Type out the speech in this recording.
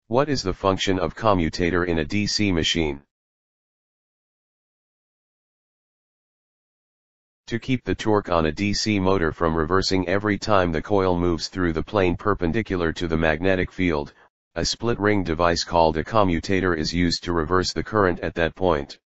What is the function of commutator in a DC machine? To keep the torque on a DC motor from reversing every time the coil moves through the plane perpendicular to the magnetic field, a split ring device called a commutator is used to reverse the current at that point.